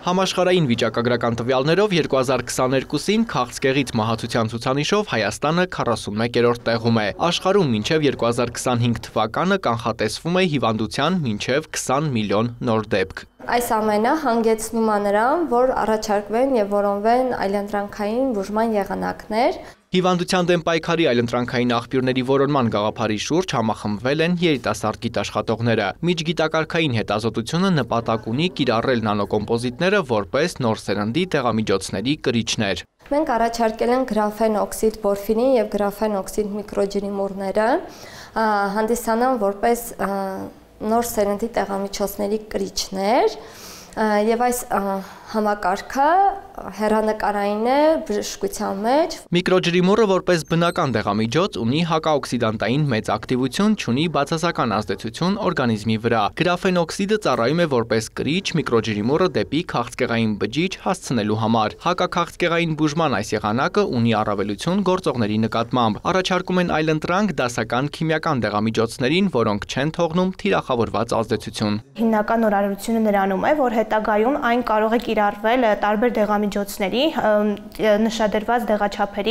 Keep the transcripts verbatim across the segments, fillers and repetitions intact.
Համաշխարհային վիճակագրական տվյալներով երկու հազար քսաներկուսին քաղցկեղից մահացության ցուցանիշով Հայաստանը քառասունմեկերորդ տեղում է։ Աշխարհում մինչև երկու հազար քսանհինգ թվականը կանխատեսվում է հիվանդության մինչև քսան միլիոն նոր դեպք։ Այս ամենը հանգեցնում է նրան, որ առաջարկվեն եւ որոնվեն այլընտրանքային բուժման եղանակներ։ Հիվանդության դեմ պայքարի այլընտրանքային աղբյուրների որոնման գաղափարի շուրջ համախմբվել են երիտասարդ գիտաշխատողները։ Միջգիտակարգային հետազոտությունը նպատակ ունի կիրառել նանոկոմպոզիտները որպես նոր սերնդի դեղամիջոցների կրիչներ։ Մենք առաջարկել ենք գրաֆեն օքսիդ պորֆիրին եւ գրաֆեն օքսիդ միկրոջրիմուրները հանդիսանան որպես նոր սերնդի տեղամիջոցների կրիչներ եւ այս համակարգը հեռանկարային է բժշկության մեջ։ Միկրոջրիմուրը որպես բնական դեղամիջոց ունի հակաօքսիդանտային մեծ ակտիվություն, ունի բացասական ազդեցություն օրգանիզմի վրա։ Գրաֆեն օքսիդը ծառայում է որպես կրիչ միկրոջրիմուրը դեպի քաղցկեղային բջիջ հասցնելու համար։ Հակաքաղցկեղային բուժման այս եղանակը ունի առավելություն գործողների նկատմամբ։ Առաջարկում են այլընտրանք դասական քիմիական դեղամիջոցներին, որոնք չեն թողնում թիրախավորված ազդեցություն։ Հիմնական նորարարությունը նրանում է, որ հետագայում այն կարող է կիրառվել տարբեր դեղամիջոցների նշադրված դեղաչափերի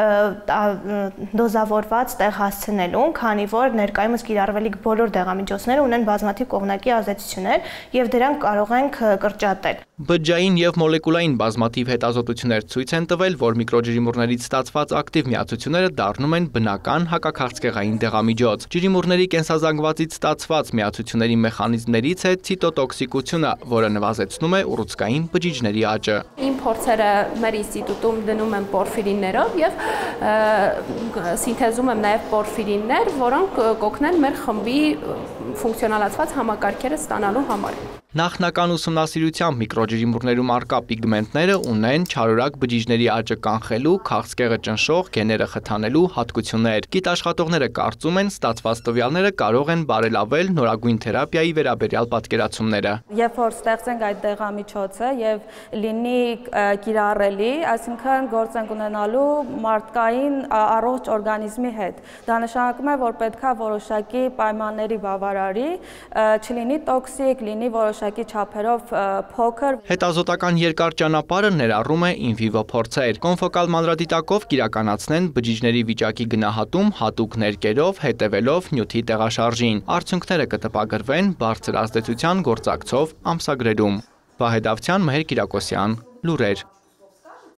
դոզավորված տեղ հասցնելուն, քանի որ ներկայումս կիրառվելիք բոլոր դեղամիջոցները ունեն բազմաթիվ կողմնակի ազդեցություններ եւ դրանք կարող ենք կրճատել։ Բջջային եւ մոլեկուլային բազմաթիվ հետազոտություններ ցույց են տվել, որ միկրոջրիմուրներից ստացված ակտիվ միացությունները դառնում են բնական հակաքաղցկեղային դեղամիջոց։ Ջրիմուրների կենսազանգվածից ստացված միացությունների մեխանիզմներից է ցիտոտոքսիկությունը, որը նվազեցնում է ուռուցքային բջիջների աճը։ Իմ փորձերը մեր ինստիտուտում դնում եմ պորֆիրիններով եւ սինթեզում եմ նաեւ պորֆիրիններ, որոնք կօգնեն մեր խմբի ֆունկցիոնալացված համակարգերը ստանալու համար։ Նախնական ուսումնասիրությամբ միկրոջրիմուրներում առկա պիգմենտները ունեն չարորակ բջիջների աճը կանխելու, քաղցկեղը ճնշող գեները խթանելու հատկություններ։ Գիտաշխատողները կարծում են, ստացված տվյալները կարող են բարելավել նորագույն թերապիայի վերաբերյալ պատկերացումները։ Երբ որ ստեղծենք այդ դեղամիջոցը եւ լինի կիրառելի, այսինքն գործ ենք ունենալու մարդկային առողջ օրգանիզմի հետ։ Դա նշանակում է, որ պետքա որոշակի պայմանների բավարարի, չլինի տոքսիկ, լինի որոշակի չափերով փոքր։ Հետազոտական երկար ճանապարհը ներառում է in vivo փորձեր։ Կոնֆոկալ մանրադիտակով կիրականացնեն բջիջների վիճակի գնահատում հատուկ ներկերով, հետևելով նյութի տեղաշարժին։ Արդյունքները կտպագրվեն բարձր ազդեցության գործակցով ամսագրերում։ Վահե Դավթյան, Մհեր Կիրակոսյան, լուրեր։